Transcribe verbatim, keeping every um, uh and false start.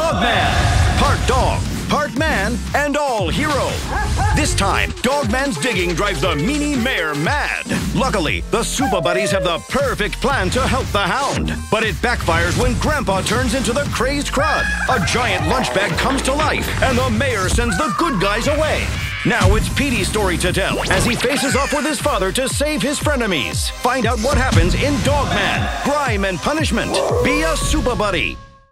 Dogman! Part dog, part man, and all hero. This time, Dogman's digging drives the meanie mayor mad. Luckily, the Super Buddies have the perfect plan to help the hound. But it backfires when Grandpa turns into the crazed crud. A giant lunch bag comes to life, and the mayor sends the good guys away. Now it's Petey's story to tell as he faces off with his father to save his frenemies. Find out what happens in Dogman, Grime and Punishment. Be a Super Buddy.